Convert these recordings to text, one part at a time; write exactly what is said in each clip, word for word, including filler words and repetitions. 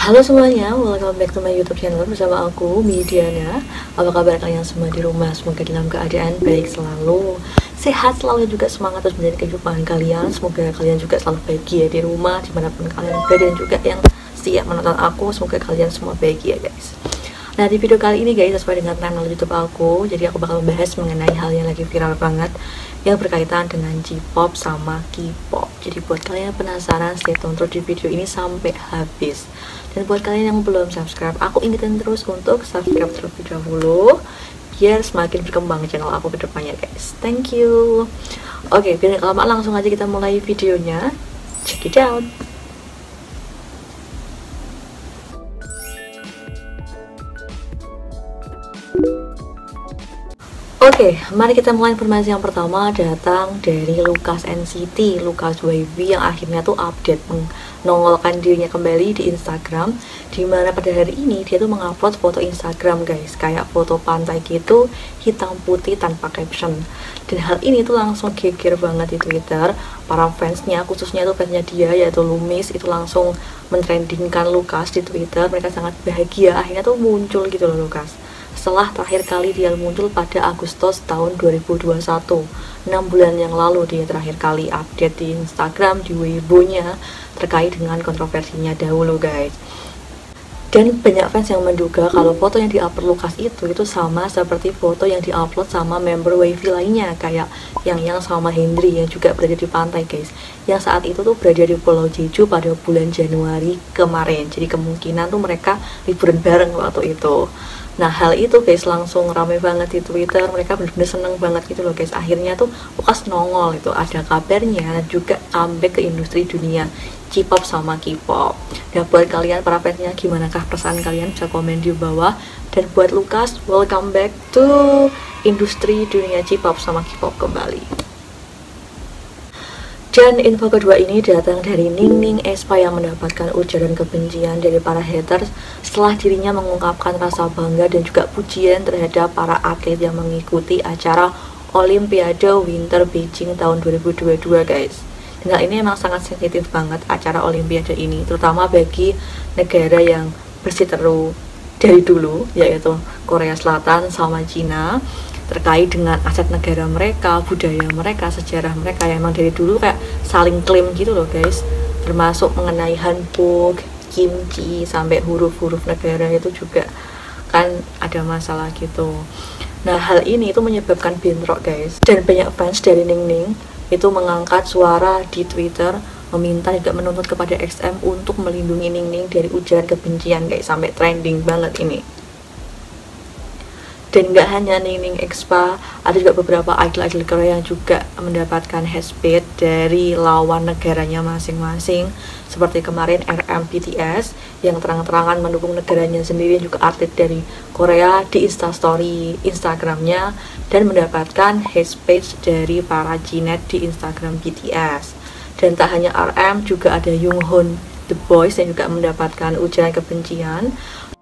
Halo semuanya, welcome back to my YouTube channel bersama aku, Midiana. Apa kabar kalian semua di rumah? Semoga dalam keadaan baik selalu, sehat selalu, juga semangat terus menjadi kehidupan kalian. Semoga kalian juga selalu bahagia di rumah, dimanapun kalian berada, dan juga yang siap menonton aku, semoga kalian semua bahagia guys. Nah, di video kali ini guys, sesuai dengan channel YouTube aku, jadi aku bakal membahas mengenai hal yang lagi viral banget yang berkaitan dengan J-pop sama K-pop. Jadi buat kalian yang penasaran, stay tune terus di video ini sampai habis. Dan buat kalian yang belum subscribe, aku ingetin terus untuk subscribe terlebih dahulu biar semakin berkembang channel aku ke depannya guys. Thank you. Oke, biar gak lama langsung aja kita mulai videonya. Check it out. Oke, okay, mari kita mulai. Informasi yang pertama datang dari Lucas N C T, Lucas Y B, yang akhirnya tuh update menongolkan dirinya kembali di Instagram, dimana pada hari ini dia tuh mengupload foto Instagram guys, kayak foto pantai gitu, hitam putih tanpa caption. Dan hal ini tuh langsung geger banget di Twitter. Para fansnya, khususnya tuh fansnya dia yaitu Lumis, itu langsung mentrendingkan Lucas di Twitter. Mereka sangat bahagia akhirnya tuh muncul gitu loh Lucas, setelah terakhir kali dia muncul pada Agustus tahun dua ribu dua puluh satu. enam bulan yang lalu dia terakhir kali update di Instagram, di Weibo-nya, terkait dengan kontroversinya dahulu guys. Dan banyak fans yang menduga kalau foto yang diupload Lucas itu itu sama seperti foto yang diupload sama member W V lainnya, kayak yang yang sama Hendry yang juga berada di pantai guys, yang saat itu tuh berada di Pulau Jeju pada bulan Januari kemarin. Jadi kemungkinan tuh mereka liburan bareng waktu itu. Nah, hal itu guys langsung rame banget di Twitter. Mereka bener-bener seneng banget gitu loh guys. Akhirnya tuh Lucas nongol, itu ada kabarnya juga comeback ke industri dunia J-pop sama K-pop. Dan buat kalian para fansnya, gimanakah perasaan kalian? Bisa komen di bawah. Dan buat Lucas, welcome back to industri dunia J-pop sama K-pop kembali. Dan info kedua ini datang dari Ningning aespa yang mendapatkan ujaran kebencian dari para haters setelah dirinya mengungkapkan rasa bangga dan juga pujian terhadap para atlet yang mengikuti acara Olimpiade Winter Beijing tahun dua ribu dua puluh dua guys. Dan hal ini memang sangat sensitif banget acara Olimpiade ini, terutama bagi negara yang berseteru dari dulu, yaitu Korea Selatan sama Cina, terkait dengan aset negara mereka, budaya mereka, sejarah mereka yang emang dari dulu kayak saling klaim gitu loh guys. Termasuk mengenai hanbok, kimchi, sampai huruf-huruf negara itu juga kan ada masalah gitu. Nah, hal ini itu menyebabkan bentrok guys. Dan banyak fans dari Ningning itu mengangkat suara di Twitter, meminta juga menuntut kepada X M untuk melindungi Ningning dari ujaran kebencian guys, sampai trending banget ini. Dan nggak hanya Ningning aespa, ada juga beberapa idol-idol Korea yang juga mendapatkan hate speech dari lawan negaranya masing-masing, seperti kemarin R M B T S yang terang-terangan mendukung negaranya sendiri, juga atlet dari Korea di instastory Instagramnya, dan mendapatkan hate speech dari para Gnet di Instagram B T S. Dan tak hanya R M, juga ada Jonghyun The Boys yang juga mendapatkan ujaran kebencian.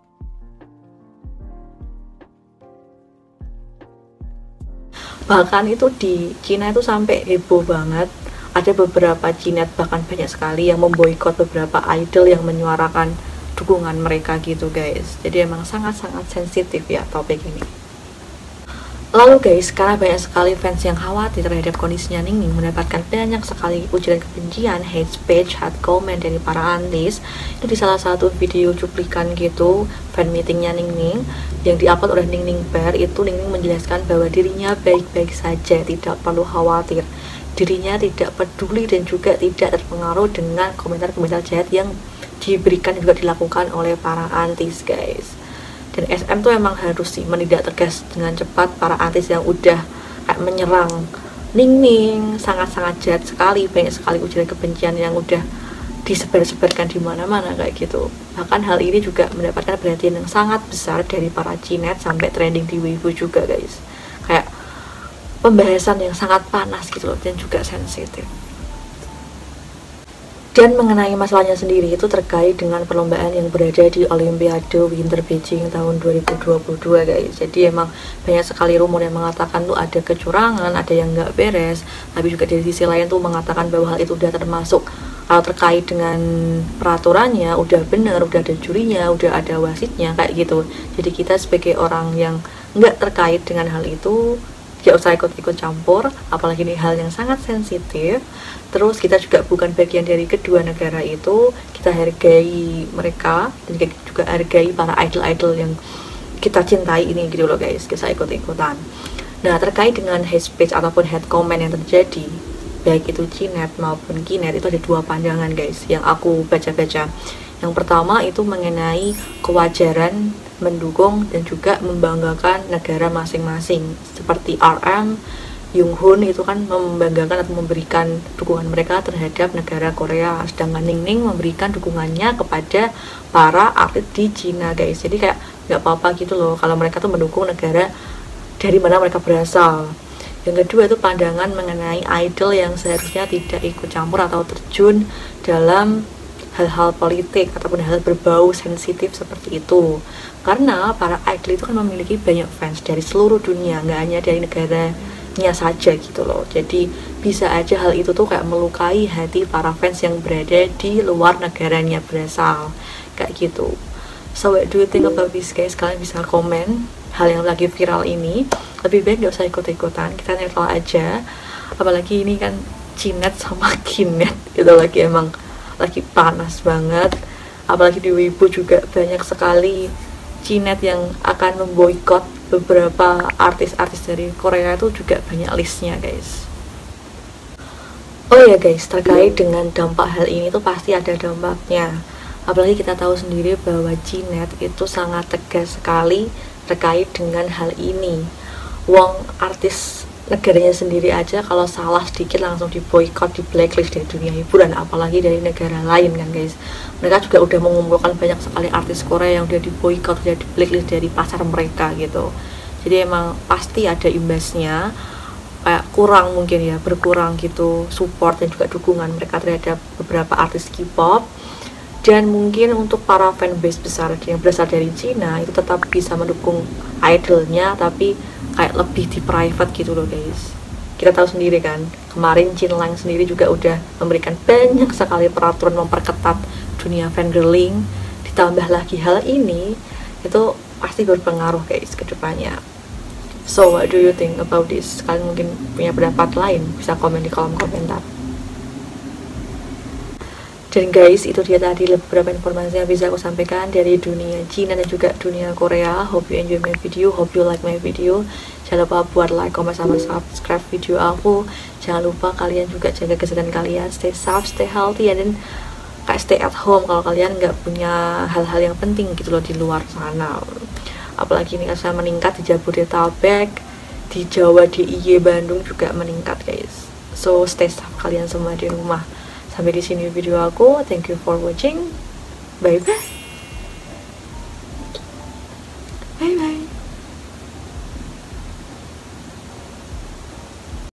Bahkan itu di Cina itu sampai heboh banget. Ada beberapa Gnet, bahkan banyak sekali yang memboikot beberapa idol yang menyuarakan dukungan mereka gitu guys. Jadi emang sangat-sangat sensitif ya topik ini. Lalu guys, karena banyak sekali fans yang khawatir terhadap kondisinya Ningning, mendapatkan banyak sekali ujaran kebencian, hate speech, hate comment dari para artis. Itu di salah satu video cuplikan gitu fan meetingnya Ningning yang diupload oleh Ningning Bear, itu Ningning menjelaskan bahwa dirinya baik-baik saja, tidak perlu khawatir. Dirinya tidak peduli dan juga tidak terpengaruh dengan komentar-komentar jahat yang diberikan juga dilakukan oleh para artis guys. Dan S M tuh emang harus sih menindak tegas dengan cepat para artis yang udah kayak menyerang Ningning, sangat-sangat jahat sekali, banyak sekali ujaran kebencian yang udah disebar-sebarkan di mana-mana kayak gitu. Bahkan hal ini juga mendapatkan perhatian yang sangat besar dari para Gnet, sampai trending di Weibo juga guys. Kayak pembahasan yang sangat panas gitu loh, dan juga sensitif. Dan mengenai masalahnya sendiri itu terkait dengan perlombaan yang berada di Olimpiade Winter Beijing tahun dua ribu dua puluh dua guys. Jadi emang banyak sekali rumor yang mengatakan tuh ada kecurangan, ada yang nggak beres. Tapi juga dari sisi lain tuh mengatakan bahwa hal itu udah termasuk kalau terkait dengan peraturannya udah bener, udah ada jurinya, udah ada wasitnya kayak gitu. Jadi kita sebagai orang yang nggak terkait dengan hal itu gak usah ikut-ikut campur, apalagi ini hal yang sangat sensitif. Terus kita juga bukan bagian dari kedua negara itu, kita hargai mereka dan kita juga hargai para idol-idol yang kita cintai ini gitu loh guys, kita ikut-ikutan. Nah, terkait dengan hate speech ataupun hate comment yang terjadi, baik itu Cinet maupun Kinet, itu ada dua pandangan guys yang aku baca-baca. Yang pertama itu mengenai kewajaran mendukung dan juga membanggakan negara masing-masing. Seperti R M, Jonghyun itu kan membanggakan atau memberikan dukungan mereka terhadap negara Korea, sedangkan Ningning memberikan dukungannya kepada para atlet di Cina guys. Jadi kayak nggak apa-apa gitu loh kalau mereka tuh mendukung negara dari mana mereka berasal. Yang kedua itu pandangan mengenai idol yang seharusnya tidak ikut campur atau terjun dalam hal-hal politik ataupun hal berbau sensitif seperti itu, karena para idol itu kan memiliki banyak fans dari seluruh dunia, nggak hanya dari negaranya saja gitu loh. Jadi bisa aja hal itu tuh kayak melukai hati para fans yang berada di luar negaranya berasal kayak gitu. So what do you think about this guys? Kalian bisa komen hal yang lagi viral ini. Lebih baik gak usah ikut-ikutan, kita netral aja. Apalagi ini kan Cinet sama Kinet itu lagi emang lagi panas banget. Apalagi di Weibo juga banyak sekali Cinet yang akan memboikot beberapa artis-artis dari Korea, itu juga banyak listnya guys. Oh ya guys, terkait dengan dampak hal ini tuh pasti ada dampaknya. Apalagi kita tahu sendiri bahwa Cinet itu sangat tegas sekali terkait dengan hal ini. Wong artis negaranya sendiri aja kalau salah sedikit langsung di boykot, di blacklist dari dunia hiburan, apalagi dari negara lain kan guys. Mereka juga udah mengumpulkan banyak sekali artis Korea yang udah di boykot, udah di blacklist dari pasar mereka gitu. Jadi emang pasti ada imbasnya, kayak kurang mungkin ya, berkurang gitu support dan juga dukungan mereka terhadap beberapa artis K-pop. Dan mungkin untuk para fanbase besar yang berasal dari Cina itu tetap bisa mendukung idolnya, tapi kayak lebih di private gitu loh guys. Kita tahu sendiri kan, kemarin Jin Lang sendiri juga udah memberikan banyak sekali peraturan memperketat dunia fangirling. Ditambah lagi hal ini, itu pasti berpengaruh guys ke depannya. So what do you think about this? Kalian mungkin punya pendapat lain, bisa komen di kolom komentar. Dan guys, itu dia tadi beberapa informasi yang bisa aku sampaikan dari dunia Cina dan juga dunia Korea. Hope you enjoy my video, hope you like my video. Jangan lupa buat like, comment, sama subscribe video aku. Jangan lupa kalian juga jaga kesehatan kalian, stay safe, stay healthy, and then kayak stay at home kalau kalian nggak punya hal-hal yang penting gitu loh di luar sana. Apalagi ini kasusnya meningkat di Jabodetabek, di Jawa, di I Y, Bandung juga meningkat guys. So stay safe kalian semua di rumah. Sampai di sini video aku. Thank you for watching. Bye bye. Bye bye.